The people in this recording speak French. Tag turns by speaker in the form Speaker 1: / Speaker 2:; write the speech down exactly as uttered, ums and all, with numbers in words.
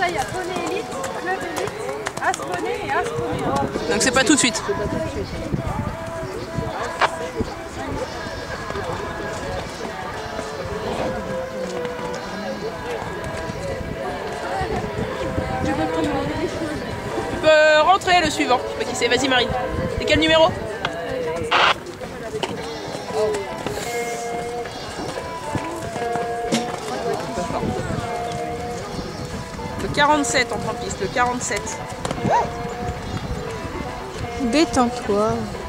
Speaker 1: Après, il y a poney élite, club élite, as poney et as poney.
Speaker 2: Donc c'est pas tout de suite. Tu peux rentrer le suivant. Je sais pas qui c'est. Vas-y Marine. C'est quel numéro? Le quarante-sept entre en piste, le quarante-sept.
Speaker 3: Détends-toi.